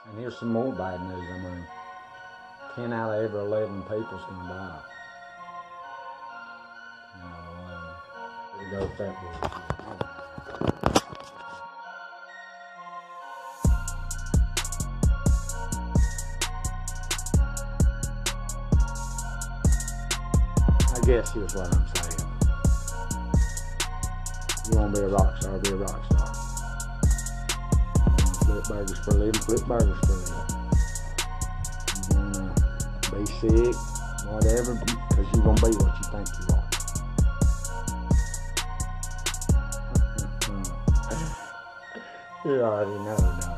And here's some more bad news. I mean, 10 out of every 11 people's gonna die. Here we go with that bullshit. I guess here's what I'm saying. You want to be a rock star, be a rock star. Flip burgers for a living, flip burgers for a living. You want to be sick, whatever, because you're going to be what you think you are. You already know,